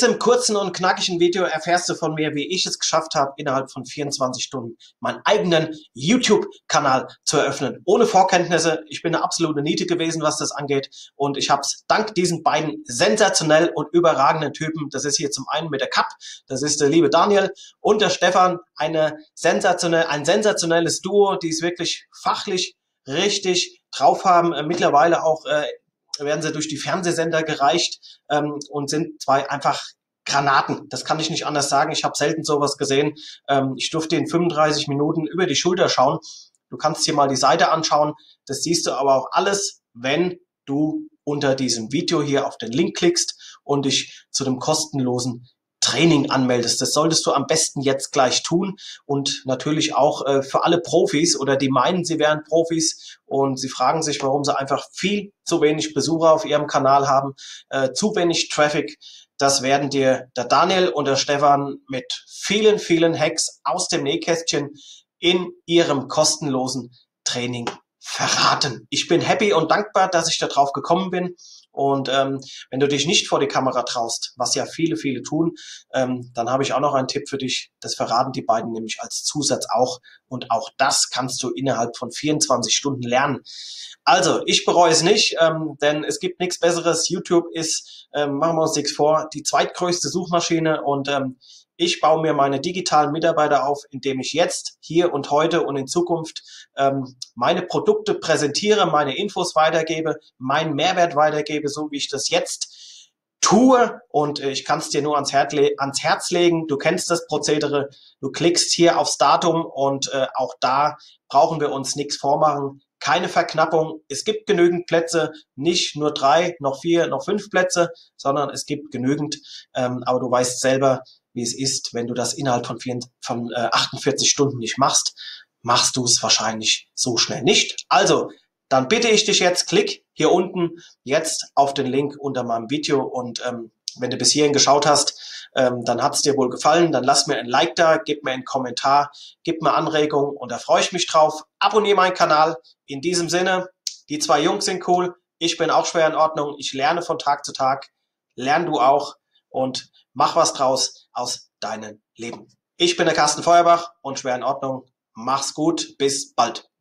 diesem kurzen und knackigen Video erfährst du von mir, wie ich es geschafft habe, innerhalb von 24 Stunden meinen eigenen YouTube-Kanal zu eröffnen. Ohne Vorkenntnisse. Ich bin eine absolute Niete gewesen, was das angeht. Und ich habe es dank diesen beiden sensationell und überragenden Typen, das ist hier zum einen mit der Cup, das ist der liebe Daniel und der Stefan, ein sensationelles Duo, die es wirklich fachlich richtig drauf haben. Mittlerweile auch werden sie durch die Fernsehsender gereicht und sind zwei einfach Granaten. Das kann ich nicht anders sagen. Ich habe selten sowas gesehen. Ich durfte in 35 Minuten über die Schulter schauen. Du kannst dir mal die Seite anschauen. Das siehst du aber auch alles, wenn du unter diesem Video hier auf den Link klickst und dich zu dem kostenlosen Training anmeldest. Das solltest du am besten jetzt gleich tun und natürlich auch für alle Profis oder die meinen, sie wären Profis und sie fragen sich, warum sie einfach viel zu wenig Besucher auf ihrem Kanal haben, zu wenig Traffic. Das werden dir der Daniel und der Stefan mit vielen, vielen Hacks aus dem Nähkästchen in ihrem kostenlosen Training verraten. Ich bin happy und dankbar, dass ich da drauf gekommen bin. Und wenn du dich nicht vor die Kamera traust, was ja viele, viele tun, dann habe ich auch noch einen Tipp für dich. Das verraten die beiden nämlich als Zusatz auch. Und auch das kannst du innerhalb von 24 Stunden lernen. Also, ich bereue es nicht, denn es gibt nichts Besseres. YouTube ist, machen wir uns nichts vor, die zweitgrößte Suchmaschine und ich baue mir meine digitalen Mitarbeiter auf, indem ich jetzt, hier und heute und in Zukunft meine Produkte präsentiere, meine Infos weitergebe, meinen Mehrwert weitergebe, so wie ich das jetzt tue. Und ich kann es dir nur ans Herz legen. Du kennst das Prozedere. Du klickst hier aufs Datum und auch da brauchen wir uns nichts vormachen. Keine Verknappung. Es gibt genügend Plätze, nicht nur 3, noch 4, noch 5 Plätze, sondern es gibt genügend. Aber du weißt selber, wie es ist, wenn du das innerhalb von 48 Stunden nicht machst, machst du es wahrscheinlich so schnell nicht. Also, dann bitte ich dich jetzt, klick hier unten jetzt auf den Link unter meinem Video und wenn du bis hierhin geschaut hast, dann hat es dir wohl gefallen, dann lass mir ein Like da, gib mir einen Kommentar, gib mir Anregungen und da freue ich mich drauf. Abonniere meinen Kanal. In diesem Sinne, die zwei Jungs sind cool, ich bin auch schwer in Ordnung, ich lerne von Tag zu Tag, lern du auch und mach was draus aus deinem Leben. Ich bin der Carsten Feuerbach und schwer in Ordnung. Mach's gut, bis bald.